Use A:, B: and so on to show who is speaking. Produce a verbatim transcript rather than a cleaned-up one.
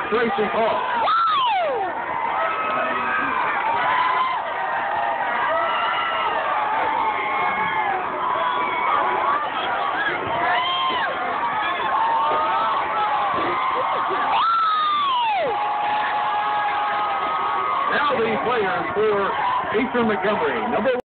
A: Tracy Hall. Now the players for Eastern Montgomery. Number